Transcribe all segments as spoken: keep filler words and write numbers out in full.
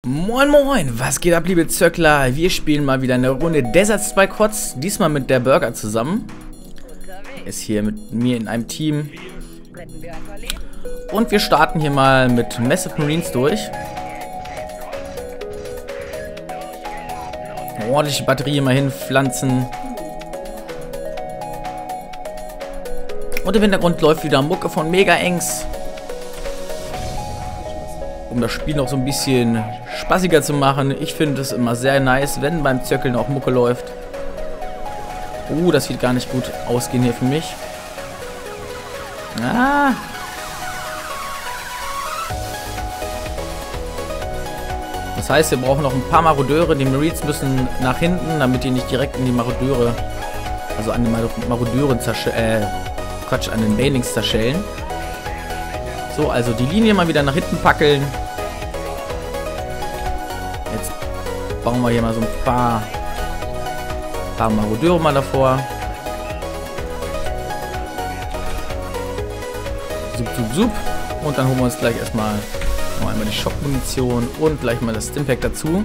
Moin moin, was geht ab, liebe Zöckler? Wir spielen mal wieder eine Runde Desert Strike Hots, diesmal mit der Burger zusammen. Ist hier mit mir in einem Team. Und wir starten hier mal mit Massive Marines durch. Ordentliche Batterie immer hinpflanzen. Und im Hintergrund läuft wieder Mucke von Mega Engs. Um das Spiel noch so ein bisschen spaßiger zu machen. Ich finde es immer sehr nice, wenn beim Zirkeln auch Mucke läuft. Uh, das wird gar nicht gut ausgehen hier für mich. Ah. Das heißt, wir brauchen noch ein paar Marodeure. Die Marines müssen nach hinten, damit die nicht direkt in die Marodeure, also an den Marodeuren zerschellen, äh, Quatsch, an den Banelings zerschellen. So, also die Linie mal wieder nach hinten packeln. Jetzt bauen wir hier mal so ein paar, paar Marodeure mal davor. Sup, sup, sup. Und dann holen wir uns gleich erstmal noch einmal die Schockmunition und gleich mal das Stimpack dazu.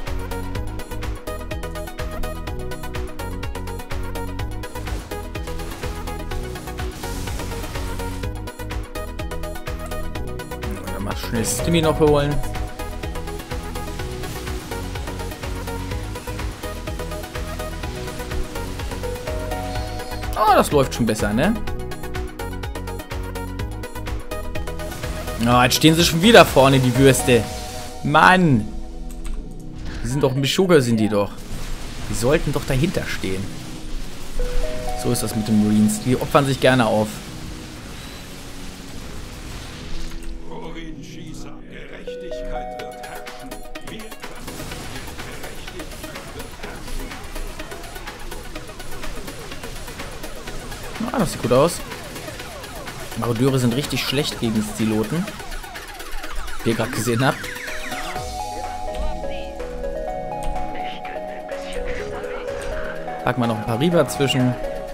Schnell Stimmy noch holen. Oh, das läuft schon besser, ne? Oh, jetzt stehen sie schon wieder vorne, die Würste. Mann! Die sind doch ein Meshuggah, sind die doch. Die sollten doch dahinter stehen. So ist das mit den Marines. Die opfern sich gerne auf. Ah, das sieht gut aus. Marodeure sind richtig schlecht gegen Stiloten. Wie ihr gerade gesehen habt. Packen wir noch ein paar Reaver zwischen.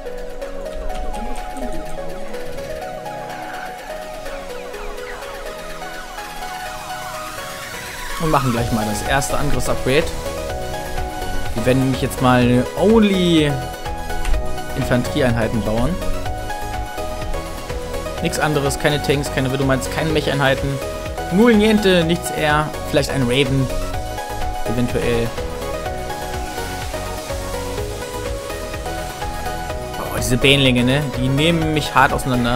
Und machen gleich mal das erste Angriffsupgrade. Wir werden nämlich jetzt mal Only Infanterieeinheiten bauen. Nichts anderes, keine Tanks, keine Widomites, keine Mech-Einheiten. Null Niente, nichts eher. Vielleicht ein Raven. Eventuell. Oh, diese Banelinge, ne? Die nehmen mich hart auseinander.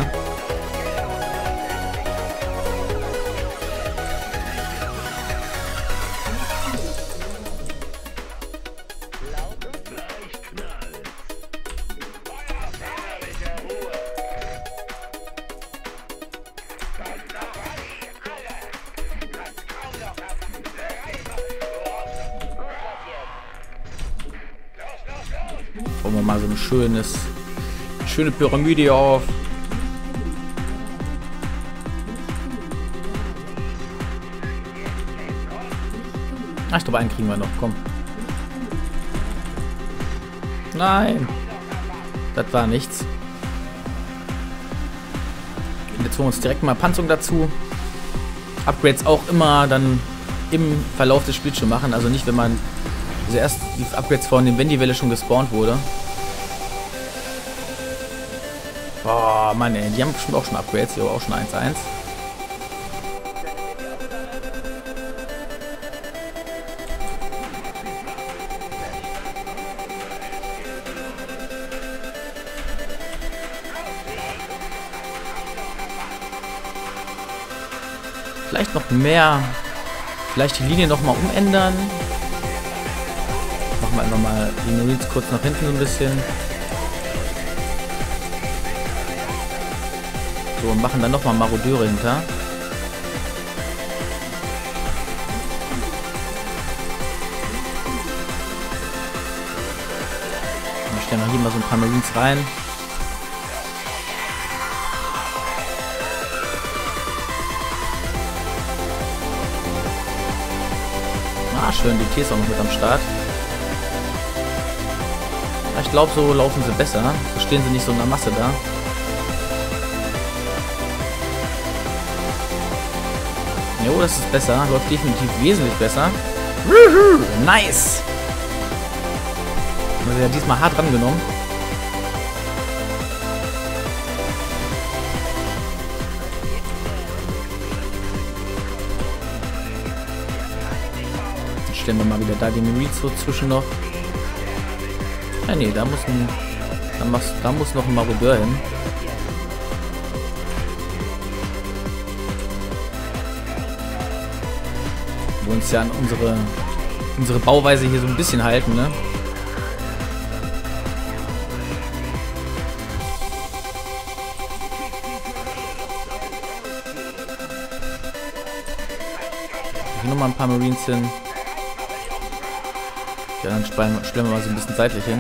Bauen wir mal so ein schönes, schöne Pyramide auf. Ach, ich glaube, einen kriegen wir noch. Komm. Nein. Das war nichts. Und jetzt holen wir uns direkt mal Panzerung dazu. Upgrades auch immer dann im Verlauf des Spiels schon machen. Also nicht, wenn man also erst die Upgrades vornehmen, wenn die Welle schon gespawnt wurde. Boah, Mann, ey, die haben bestimmt auch schon Upgrades. Hier auch schon eins eins. Vielleicht noch mehr. Vielleicht die Linie noch mal umändern. Machen wir einfach mal die Marines kurz nach hinten so ein bisschen. So, und machen dann noch mal Marodeure hinter. Dann stellen wir hier mal so ein paar Marines rein. Ah, schön, die T ist auch noch mit am Start. Ich glaube, so laufen sie besser. So stehen sie nicht so in der Masse da. Jo, das ist besser. Läuft definitiv wesentlich besser. Nice! Also ja diesmal hart rangenommen. Dann stellen wir mal wieder da die Marines so zwischen noch. Ja, nee, da muss ein... Da, machst, da muss noch ein Marodeur hin. Wir uns ja an unsere, unsere Bauweise hier so ein bisschen halten, ne? Hier nochmal ein paar Marines hin. Ja, dann stellen wir mal so ein bisschen seitlich hin.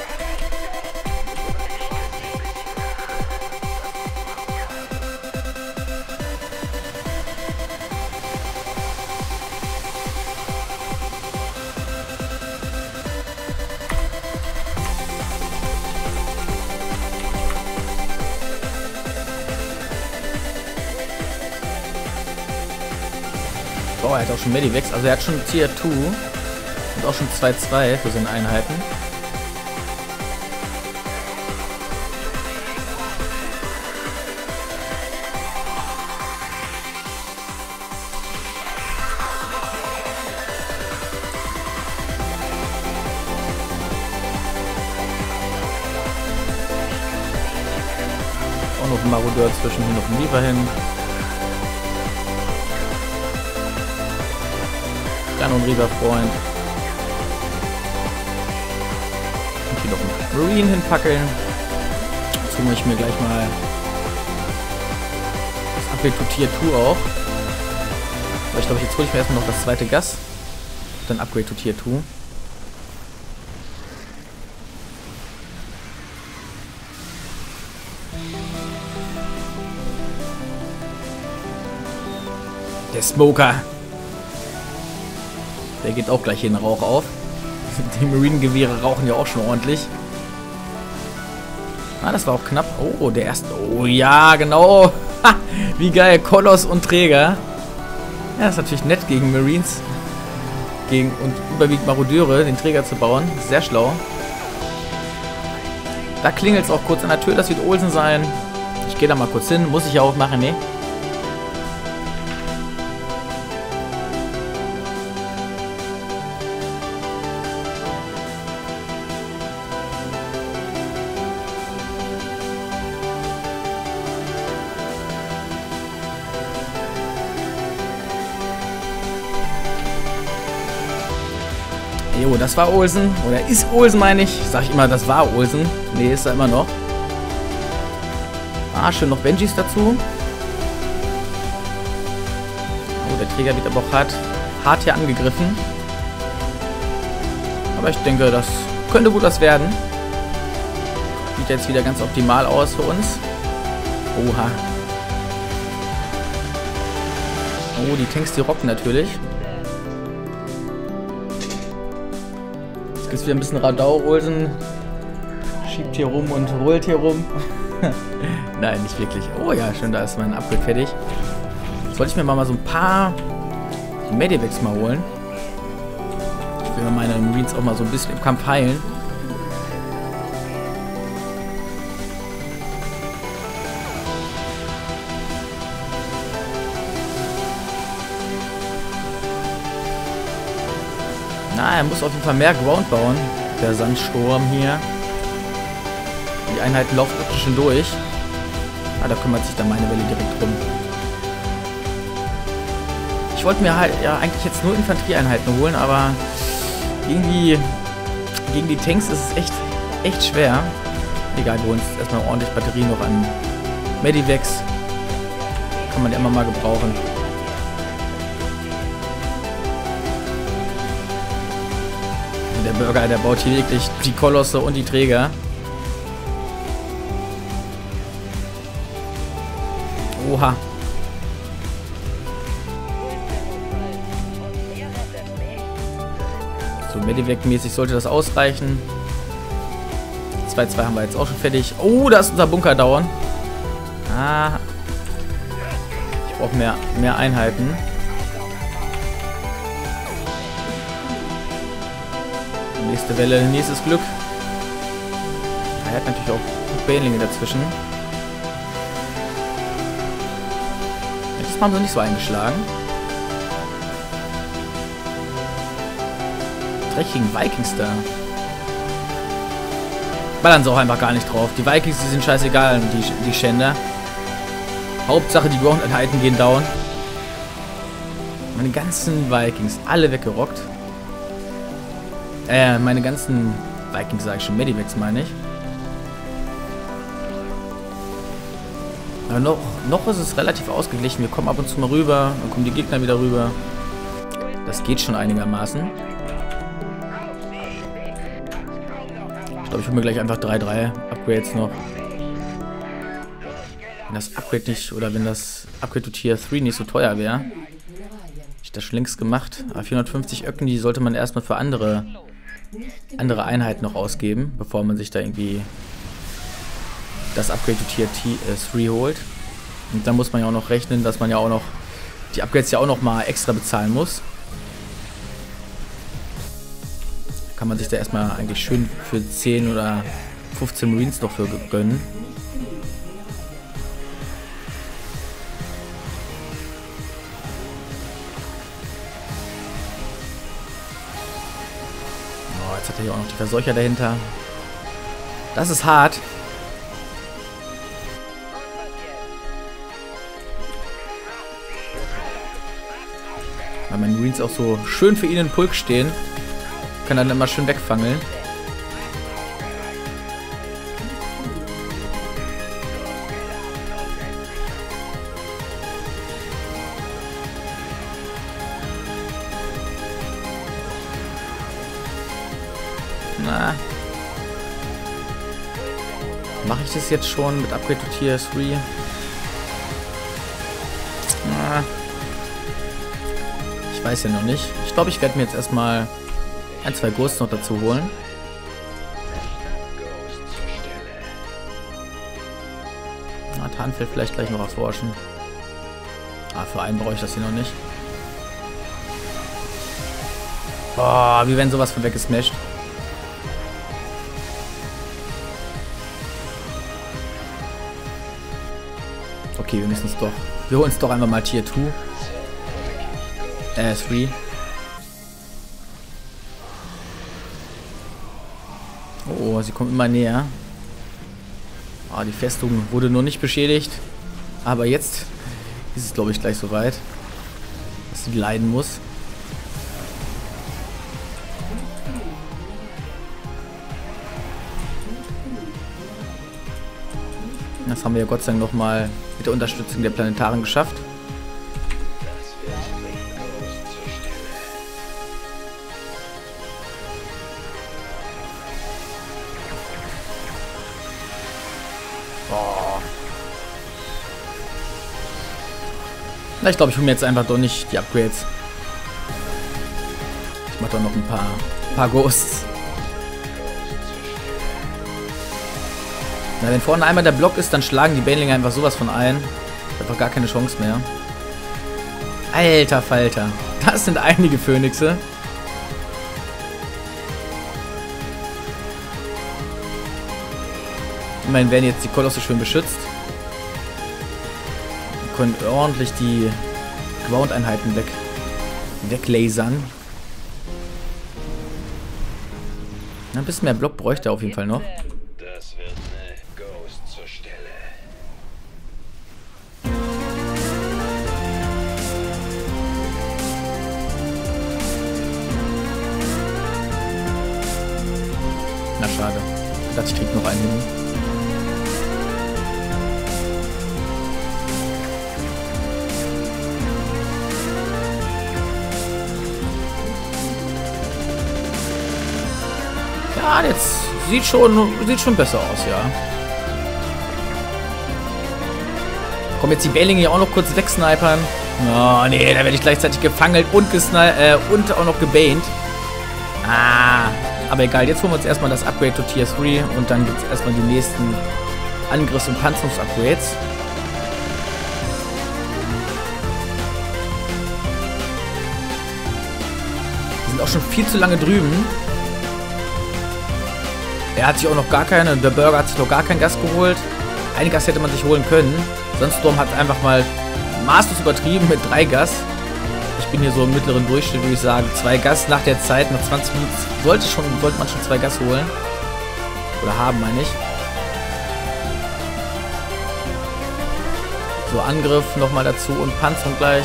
Oh, er hat auch schon Medivacs, also er hat schon Tier zwei und auch schon zwei zwei für seine Einheiten. Auch noch ein Marodeur zwischen, hier noch ein Reaver hin. Dann ein Reaver-Freund. Und hier noch einen Marine hinpackeln. Dazu mache ich mir gleich mal das Upgrade to Tier zwei auch. Aber ich glaube, jetzt hole ich mir erstmal noch das zweite Gas. Dann Upgrade to Tier zwei. Der Smoker. Der geht auch gleich hier in Rauch auf. Die Marine-Gewehre rauchen ja auch schon ordentlich. Ah, das war auch knapp. Oh, der erste. Oh ja, genau. Ha, wie geil. Koloss und Träger. Ja, das ist natürlich nett gegen Marines. Gegen und überwiegend Marodeure, den Träger zu bauen. Sehr schlau. Da klingelt es auch kurz an der Tür. Das wird Olsen sein. Ich gehe da mal kurz hin. Muss ich ja auch machen, ne? Jo, das war Olsen. Oder ist Olsen, meine ich. Sag ich immer, das war Olsen. Nee, ist er immer noch. Ah, schön noch Benjis dazu. Oh, der Träger wird aber auch hart, hart hier angegriffen. Aber ich denke, das könnte gut was werden. Sieht jetzt wieder ganz optimal aus für uns. Oha. Oh, die Tanks, die rocken natürlich. Jetzt wieder ein bisschen Radau. Olsen schiebt hier rum und rollt hier rum. Nein, nicht wirklich. Oh ja, schön, da ist mein Upgrade fertig. Jetzt wollte ich mir mal so ein paar Medivacs mal holen. Ich will meine Marines auch mal so ein bisschen im Kampf heilen. Na, er muss auf jeden Fall mehr Ground bauen. Der Sandsturm hier. Die Einheiten laufen wirklich schon durch. Ah, da kümmert sich dann meine Welle direkt drum. Ich wollte mir halt ja eigentlich jetzt nur Infanterieeinheiten holen, aber irgendwie gegen die Tanks ist es echt, echt schwer. Egal, wir holen uns erstmal ordentlich Batterie noch an Medivacs. Kann man ja immer mal gebrauchen. Der Burger, der baut hier wirklich die Kolosse und die Träger. Oha. So, Medivac-mäßig sollte das ausreichen. zwei zwei haben wir jetzt auch schon fertig. Oh, da ist unser Bunker dauern. Ah. Ich brauche mehr, mehr Einheiten. Nächste Welle, nächstes Glück. Er hat natürlich auch Banelinge dazwischen. Jetzt haben sie nicht so eingeschlagen. Dreckigen Vikings da. Ballern sie auch einfach gar nicht drauf. Die Vikings, die sind scheißegal, die, die Schänder. Hauptsache, die Ground-Einheiten gehen down. Meine ganzen Vikings, alle weggerockt. Äh, meine ganzen Vikings, sage ich schon, Medivacs meine ich. Aber noch, noch ist es relativ ausgeglichen. Wir kommen ab und zu mal rüber, dann kommen die Gegner wieder rüber. Das geht schon einigermaßen. Ich glaube, ich hole mir gleich einfach drei drei Upgrades noch. Wenn das Upgrade nicht, oder wenn das Upgrade to Tier drei nicht so teuer wäre. Hätte ich das schon längst gemacht. Aber vierhundertfünfzig Öcken, die sollte man erstmal für andere, andere Einheiten noch ausgeben, bevor man sich da irgendwie das Upgrade to Tier drei holt. Und dann muss man ja auch noch rechnen, dass man ja auch noch die Upgrades ja auch noch mal extra bezahlen muss. Kann man sich da erstmal eigentlich schön für zehn oder fünfzehn Marines noch für gönnen. Oh, jetzt hat er hier auch noch die Verseucher dahinter. Das ist hart. Weil meine Marines auch so schön für ihn in Pulk stehen. Kann dann immer schön wegfangeln. Na. Mache ich das jetzt schon mit Upgrade to Tier drei? Na. Ich weiß ja noch nicht. Ich glaube, ich werde mir jetzt erstmal ein, zwei Ghosts noch dazu holen. Na, Tarnfeld vielleicht gleich noch erforschen. Ah, für einen brauche ich das hier noch nicht. Boah, wie wenn sowas von weggesmashed. Okay, wir müssen es doch. Wir holen es doch einfach mal Tier zwei. Äh, drei. Oh, sie kommt immer näher. Ah, die Festung wurde nur nicht beschädigt. Aber jetzt ist es, glaube ich, gleich soweit, dass sie leiden muss. Das haben wir ja Gott sei Dank nochmal mit der Unterstützung der Planetaren geschafft. Na, ich glaube, ich hole mir jetzt einfach doch nicht die Upgrades. Ich mache doch noch ein paar, paar Ghosts. Na, wenn vorne einmal der Block ist, dann schlagen die Banelinge einfach sowas von ein. Einfach gar keine Chance mehr. Alter Falter. Das sind einige Phönixe. Immerhin werden jetzt die Kolosse schön beschützt. Können ordentlich die Ground-Einheiten weg, weglasern. Ein bisschen mehr Block bräuchte er auf jeden Fall noch. Das wird eine Ghost zur Stelle. Na schade. Ich dachte, ich krieg noch einen hin. Ja, jetzt sieht schon, sieht schon besser aus, ja. Kommen jetzt die Banelinge hier auch noch kurz wegsnipern. Oh, nee, da werde ich gleichzeitig gefangelt und, äh, und auch noch gebaned. Ah, aber egal, jetzt holen wir uns erstmal das Upgrade to Tier drei und dann gibt es erstmal die nächsten Angriffs- und Panzerungs-Upgrades. Die sind auch schon viel zu lange drüben. Er hat sich auch noch gar keine, der Burger hat sich noch gar kein Gas geholt. Ein Gas hätte man sich holen können. Sunstorm hat einfach mal maßlos übertrieben mit drei Gas. Ich bin hier so im mittleren Durchschnitt, würde ich sagen. Zwei Gas nach der Zeit, nach zwanzig Minuten sollte, schon, sollte man schon zwei Gas holen. Oder haben, meine ich. So, Angriff nochmal dazu und Panzerung gleich.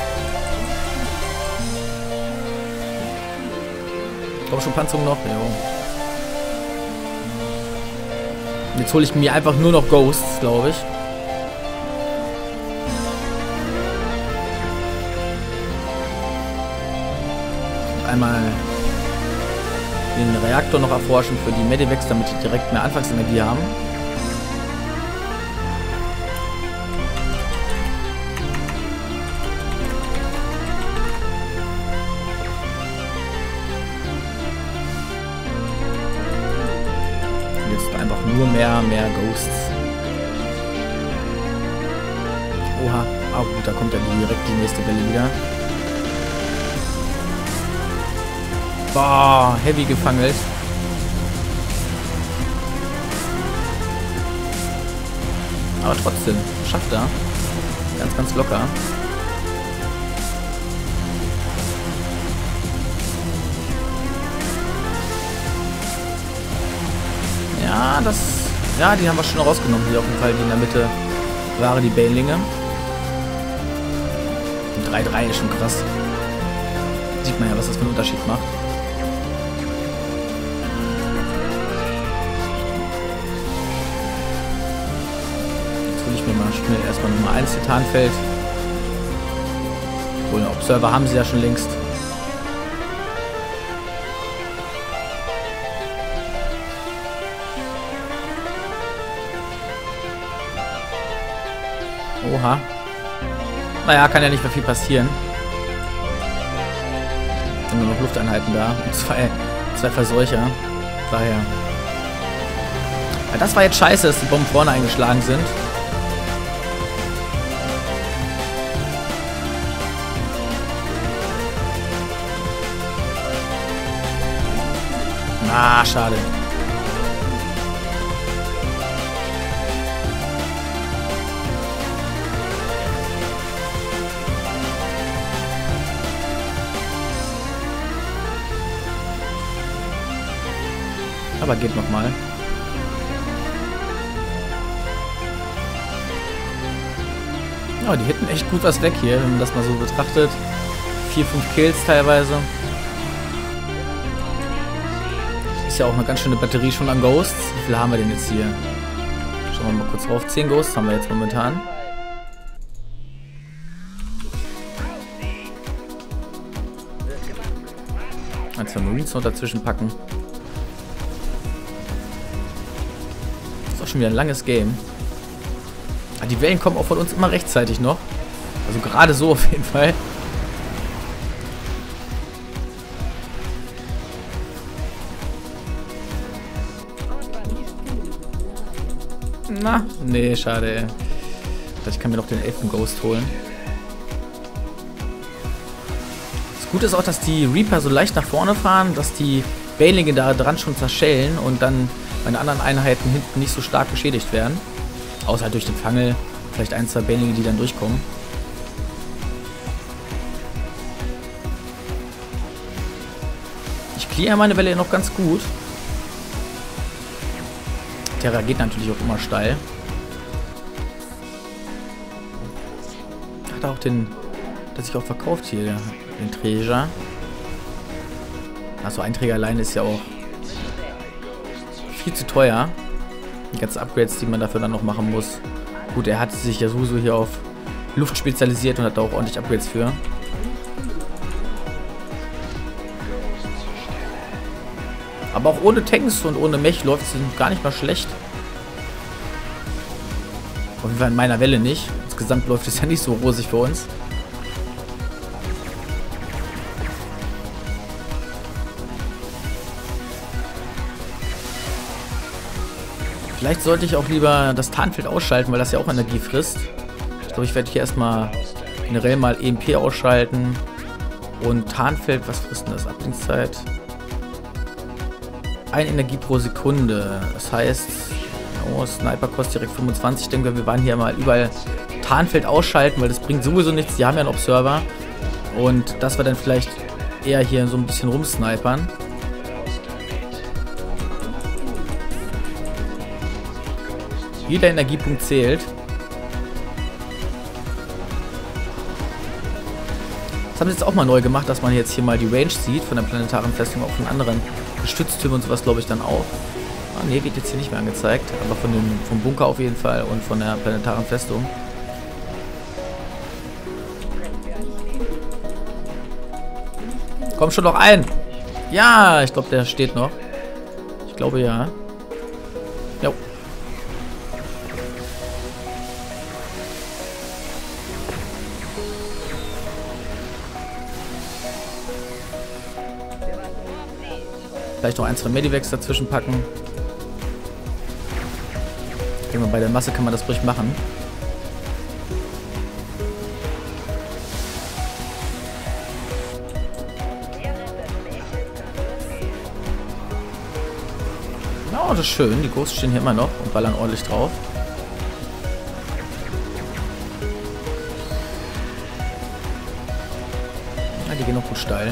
Komm schon, Panzerung noch. Jo. Jetzt hole ich mir einfach nur noch Ghosts, glaube ich. Und einmal den Reaktor noch erforschen für die Medivacs, damit die direkt mehr Anfangsenergie haben. Einfach nur mehr, mehr Ghosts. Oha. Ah gut, da kommt ja direkt die nächste Welle wieder. Boah, heavy gefangelt. Aber trotzdem, schafft er. Ganz, ganz locker. Ja, das... Ja, die haben wir schon rausgenommen. Hier auf jeden Fall, die in der Mitte waren die Banelinge. drei drei ist schon krass. Sieht man ja, was das für einen Unterschied macht. Jetzt hole ich mir mal schnell erstmal Nummer eins Titanfeld. Obwohl, einen Observer haben sie ja schon längst. Oha. Naja, kann ja nicht mehr viel passieren. Sind nur noch Lufteinheiten da. Und zwei, zwei Verseucher. Daher. Ja, das war jetzt scheiße, dass die Bomben vorne eingeschlagen sind. Ah, schade. Aber geht nochmal. Ja, die hätten echt gut was weg hier, wenn man das mal so betrachtet. Vier, fünf Kills teilweise. Ist ja auch eine ganz schöne Batterie schon an Ghosts. Wie viele haben wir denn jetzt hier? Schauen wir mal kurz drauf. zehn Ghosts haben wir jetzt momentan. Ein, zwei Marines noch dazwischen packen. Schon wieder ein langes Game. Aber die Wellen kommen auch von uns immer rechtzeitig noch. Also gerade so auf jeden Fall. Na, nee, schade, ey. Ich kann mir noch den elften Ghost holen. Das Gute ist auch, dass die Reaper so leicht nach vorne fahren, dass die Banelinge da dran schon zerschellen und dann meine anderen Einheiten hinten nicht so stark beschädigt werden. Außer halt durch den Fangel. Vielleicht ein, zwei Banelinge, die dann durchkommen. Ich clear meine Welle noch ganz gut. Terra geht natürlich auch immer steil. Hat auch den, der sich auch verkauft hier, den Treasure. Also ein Träger alleine ist ja auch viel zu teuer. Die ganzen Upgrades, die man dafür dann noch machen muss. Gut, er hat sich ja sowieso hier auf Luft spezialisiert und hat da auch ordentlich Upgrades für. Aber auch ohne Tanks und ohne Mech läuft es gar nicht mal schlecht. Auf jeden Fall in meiner Welle nicht. Insgesamt läuft es ja nicht so rosig für uns. Vielleicht sollte ich auch lieber das Tarnfeld ausschalten, weil das ja auch Energie frisst. Ich glaube, ich werde hier erstmal generell mal E M P ausschalten. Und Tarnfeld, was frisst denn das? Abklingszeit. ein Energie pro Sekunde. Das heißt, oh, Sniper kostet direkt fünfundzwanzig. Ich denke, wir waren hier mal überall Tarnfeld ausschalten, weil das bringt sowieso nichts. Die haben ja einen Observer. Und dass wir dann vielleicht eher hier so ein bisschen rumsnipern. Jeder Energiepunkt zählt. Das haben sie jetzt auch mal neu gemacht, dass man jetzt hier mal die Range sieht von der planetaren Festung, auch von anderen Gestütztürmen und sowas, glaube ich, dann auch. Ah, ne, wird jetzt hier nicht mehr angezeigt, aber von dem, vom Bunker auf jeden Fall und von der planetaren Festung. Komm schon noch ein! Ja, ich glaube, der steht noch. Ich glaube, ja. Jo. Vielleicht noch ein, zwei Medivacs dazwischen packen. Ich denke mal, bei der Masse kann man das ruhig machen. Oh, das ist schön. Die Ghosts stehen hier immer noch und ballern ordentlich drauf. Ja, die gehen noch gut steil.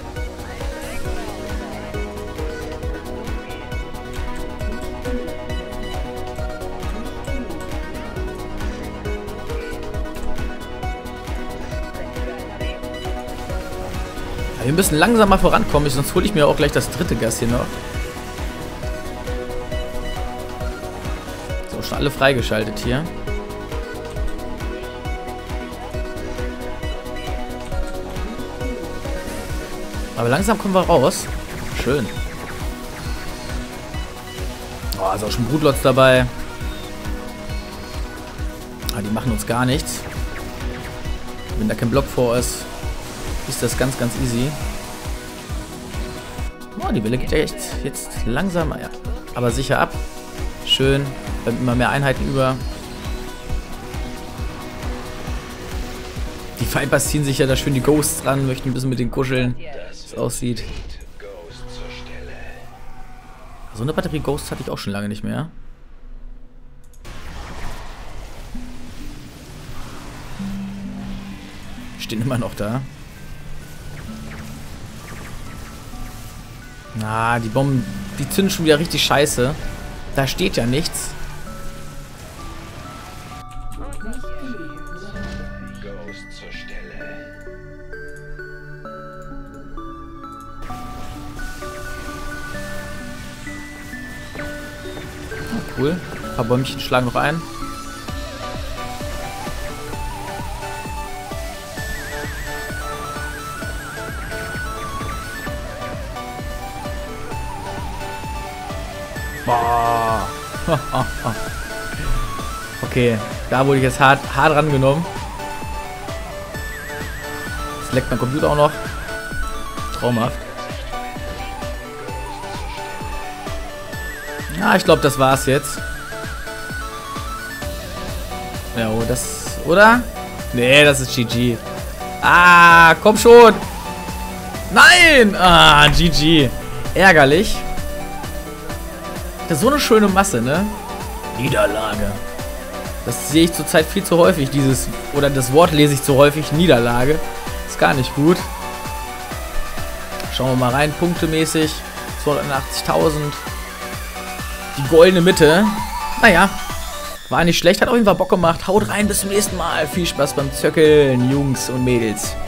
Wir müssen langsam mal vorankommen, sonst hole ich mir auch gleich das dritte Gas hier noch. So, schon alle freigeschaltet hier. Aber langsam kommen wir raus. Schön. Oh, ist auch schon Brutlots dabei. Aber die machen uns gar nichts. Wenn da kein Block vor ist, ist das ganz, ganz easy. Oh, die Welle geht ja echt jetzt langsam, ja, aber sicher ab. Schön, bleiben immer mehr Einheiten über. Die Vipers ziehen sich ja da schön die Ghosts ran, möchten ein bisschen mit den kuscheln, wie es aussieht. So eine Batterie Ghosts hatte ich auch schon lange nicht mehr. Stehen immer noch da. Na, die Bomben, die zünden schon wieder richtig scheiße. Da steht ja nichts. Oh, cool. Ein paar Bäumchen schlagen noch ein. Boah. Okay, da wurde ich jetzt hart, hart rangenommen. Jetzt leckt mein Computer auch noch. Traumhaft. Ja, ich glaube, das war's jetzt. Ja, oh, das... Oder? Nee, das ist G G. Ah, komm schon. Nein! Ah, G G. Ärgerlich. Das ist so eine schöne Masse, ne? Niederlage. Das sehe ich zurzeit viel zu häufig, dieses... Oder das Wort lese ich zu häufig, Niederlage. Ist gar nicht gut. Schauen wir mal rein, punktemäßig. zweihundertachtzigtausend. Die goldene Mitte. Naja, war nicht schlecht, hat auf jeden Fall Bock gemacht. Haut rein, bis zum nächsten Mal. Viel Spaß beim Zöckeln, Jungs und Mädels.